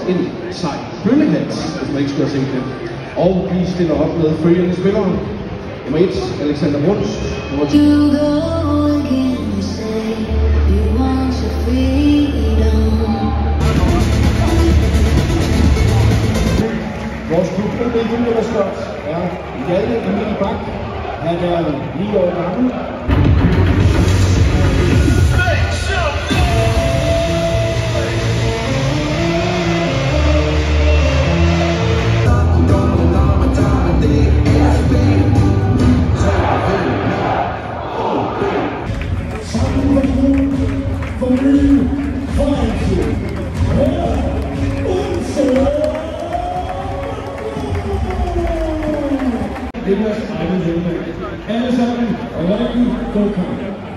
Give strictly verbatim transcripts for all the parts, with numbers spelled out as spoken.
en sej bøllehals, hvis man ikke skulle have set det. Og vi stiller op med følgende spillere. Nummer et, Alexander Bruns. Nummer to. Vores klubben i julemaskot er Hjalte Emil Bak. Han er ni år gammel. Det er vores egen hjemme. Alle sammen, og rigtig god kamp.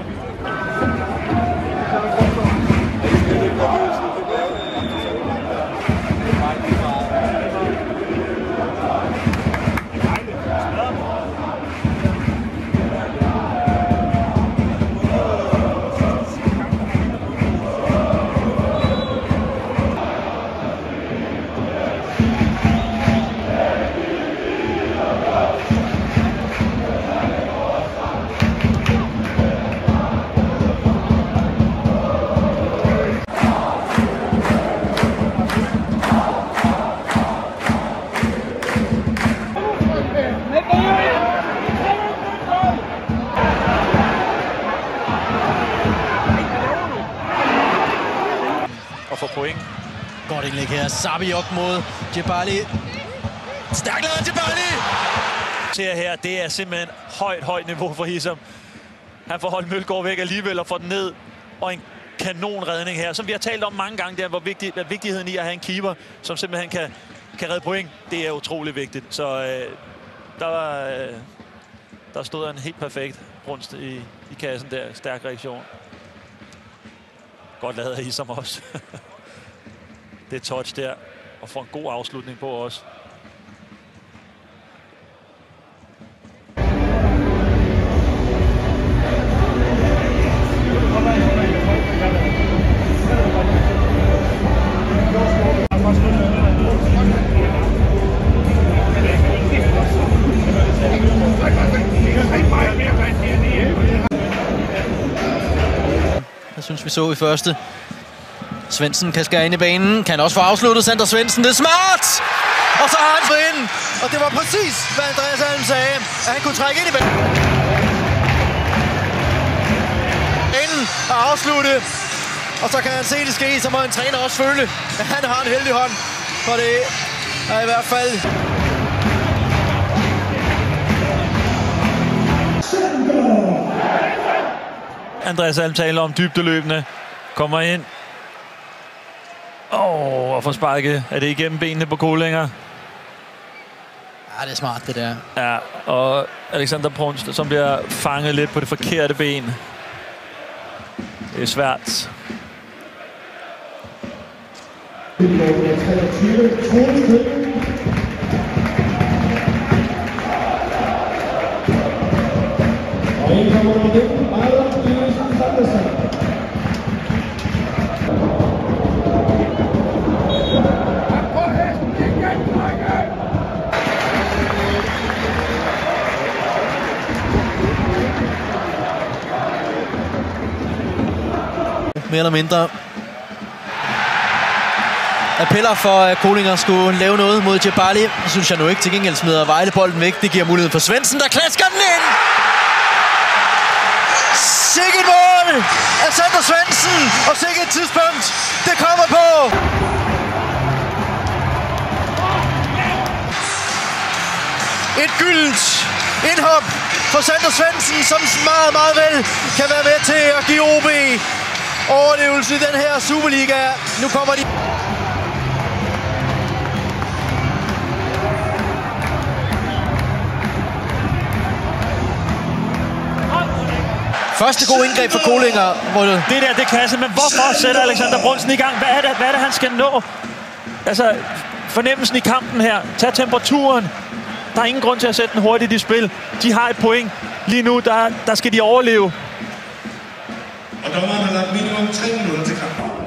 Og får point. Godt indlæg her. Sabiok mod Djibali. Stærk lavet Djibali! Ser her, det er simpelthen højt, højt niveau for Hisham. Han får holdt Mølgaard væk alligevel og får den ned. Og en kanonredning her, som vi har talt om mange gange, der hvor vigtig, hvad vigtigheden i at have en keeper, som simpelthen kan, kan redde point. Det er utrolig vigtigt. Så øh, der, var, øh, der stod en helt perfekt Brunst i, i kassen der. Stærk reaktion. Godt lavet af Hisham også. Det er touch der, og får en god afslutning på os. Jeg synes, vi så i første. Svendsen kan skære ind i banen. Kan også få afsluttet Sander Svendsen. Det er smart! Og så har han fået ind. Og det var præcis, hvad Andreas Alm sagde. At han kunne trække ind i banen. Inden og afslutte. Og så kan han se det ske, så må en træner også føle, at han har en heldig hånd. For det er i hvert fald... Andreas Alm taler om dybdeløbende. Kommer ind. Åh, oh, og får sparket. Er det igennem benene på Kolding? Ja, det er smart, det der. Ja, og Alexander Bruns, som bliver fanget lidt på det forkerte ben. Det er svært. Mere eller mindre appeller for, at Kolinger skulle lave noget mod Djibali. Det synes jeg nu ikke. Til gengæld smider Vejle bolden væk. Det giver mulighed for Svendsen, der klasker den ind! Sikke et mål af Sander Svendsen, og sikke et tidspunkt, det kommer på! Et gyldent indhop for Sander Svendsen, som meget, meget vel kan være med til at give O B overlevelse i den her Superliga. Nu kommer de... Første gode indgreb for Kolinger. Det... det der, det er klasse, men hvorfor sætter Alexander Brunsen i gang? Hvad er det, hvad er det han skal nå? Altså, fornemmelsen i kampen her. Tag temperaturen. Der er ingen grund til at sætte den hurtigt i spil. De har et point. Lige nu, der, der skal de overleve. Og dommeren har lagt minimum tre minutter til kampen.